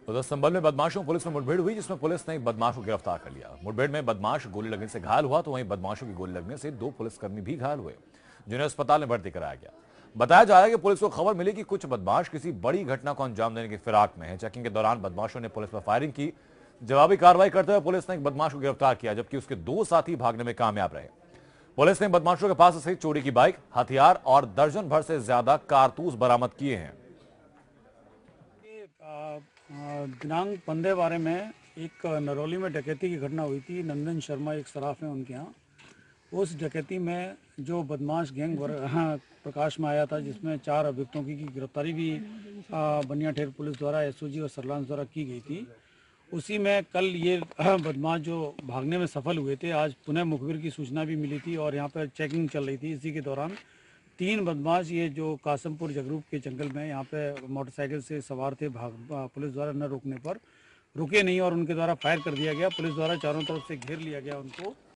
उधर संभल में बदमाशों पुलिस में मुठभेड़ हुई, जिसमें पुलिस ने एक बदमाश को गिरफ्तार कर लिया। मुठभेड़ में बदमाश गोली लगने से घायल हुआ, तो वहीं बदमाशों की गोली लगने से 2 पुलिसकर्मी भी घायल हुए, जिन्हें अस्पताल में भर्ती कराया गया। बताया जा रहा है कि पुलिस को खबर मिली कि कुछ बदमाश किसी बड़ी घटना को अंजाम देने की फिराक में है। चेकिंग के दौरान बदमाशों ने पुलिस पर फायरिंग की। जवाबी कार्रवाई करते हुए पुलिस ने एक बदमाश को गिरफ्तार किया, जबकि उसके 2 साथी भागने में कामयाब रहे। पुलिस ने बदमाशों के पास से चोरी की बाइक, हथियार और दर्जन भर से ज्यादा कारतूस बरामद किए हैं। दिनांक 15/12 में एक नरौली में डकैती की घटना हुई थी। नंदन शर्मा एक सराफ है उनके यहाँ। उस डकैती में जो बदमाश गैंग प्रकाश में आया था, जिसमें 4 अभियुक्तों की गिरफ्तारी भी बनिया ठेर पुलिस द्वारा, एसओजी और सरलांस द्वारा की गई थी। उसी में कल ये बदमाश जो भागने में सफल हुए थे, आज पुनः मुखबिर की सूचना भी मिली थी और यहाँ पर चेकिंग चल रही थी। इसी के दौरान 3 बदमाश ये जो कासमपुर जगरूप के जंगल में यहाँ पे मोटरसाइकिल से सवार थे, पुलिस द्वारा न रोकने पर रुके नहीं और उनके द्वारा फायर कर दिया गया। पुलिस द्वारा चारों तरफ से घेर लिया गया उनको